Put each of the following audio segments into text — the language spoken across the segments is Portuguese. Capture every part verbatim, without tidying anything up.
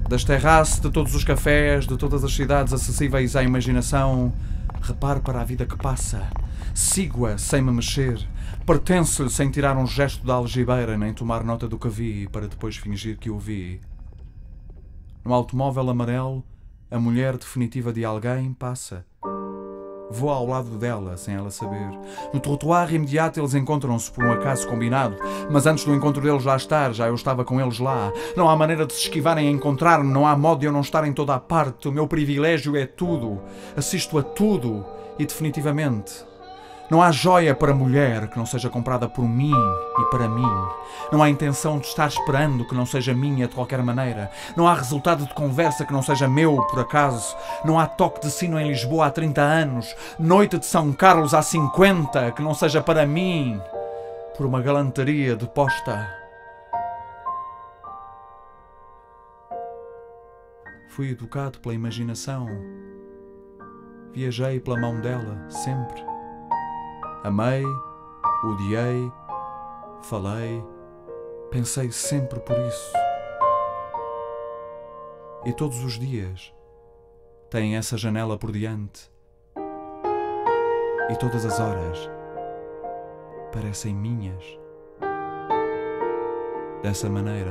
Das terraças de todos os cafés, de todas as cidades acessíveis à imaginação, reparo para a vida que passa. Sigo-a sem me mexer. Pertenço-lhe sem tirar um gesto da algibeira, nem tomar nota do que vi, para depois fingir que o vi. No automóvel amarelo, a mulher definitiva de alguém passa. Vou ao lado dela, sem ela saber. No trotuar imediato eles encontram-se por um acaso combinado, mas antes do encontro deles lá estar, já eu estava com eles lá. Não há maneira de se esquivarem a encontrar-me, não há modo de eu não estar em toda a parte. O meu privilégio é tudo. Assisto a tudo e definitivamente. Não há joia para mulher que não seja comprada por mim e para mim. Não há intenção de estar esperando que não seja minha de qualquer maneira. Não há resultado de conversa que não seja meu, por acaso. Não há toque de sino em Lisboa há trinta anos. Noite de São Carlos há cinquenta que não seja para mim, por uma galanteria de posta. Fui educado pela imaginação. Viajei pela mão dela, sempre. Amei, odiei, falei, pensei sempre por isso. E todos os dias têm essa janela por diante. E todas as horas parecem minhas. Dessa maneira.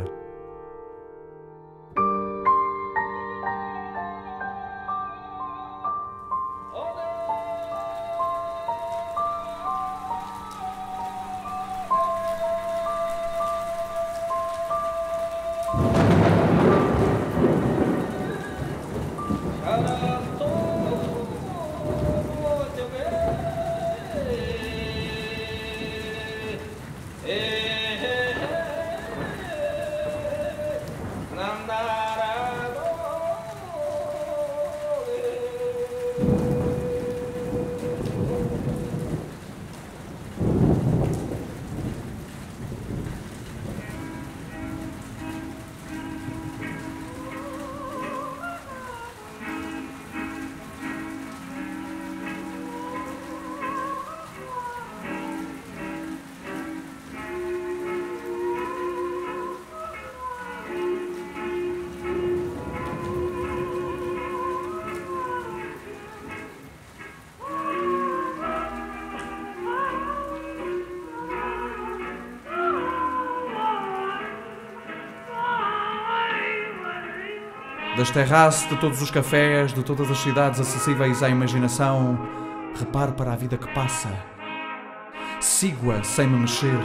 Das terraças de todos os cafés, de todas as cidades acessíveis à imaginação, reparo para a vida que passa. Sigo-a sem me mexer.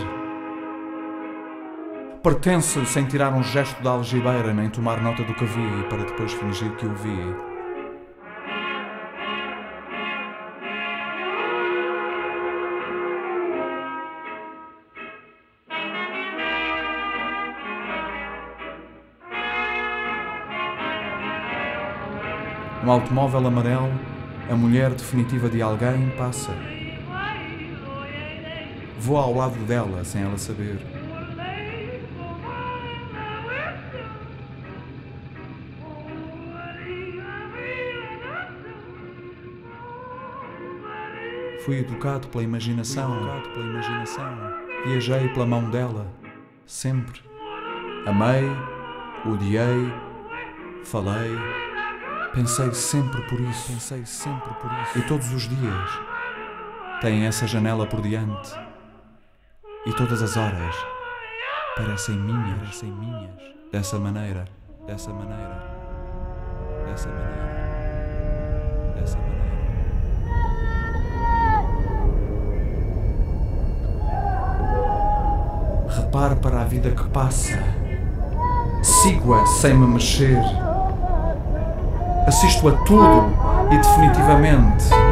Pertenço-lhe sem tirar um gesto da algibeira, nem tomar nota do que vi, para depois fingir que o vi. No automóvel amarelo, a mulher definitiva de alguém passa. Vou ao lado dela, sem ela saber. Fui educado pela imaginação, educado pela imaginação. Viajei pela mão dela, sempre. Amei, odiei, falei. Pensei sempre por isso, pensei sempre por isso. E todos os dias têm essa janela por diante. E todas as horas parecem minhas, parecem minhas. Dessa maneira, dessa maneira, dessa maneira, dessa maneira. Repare para a vida que passa. Sigo-a sem me mexer. Assisto a tudo e definitivamente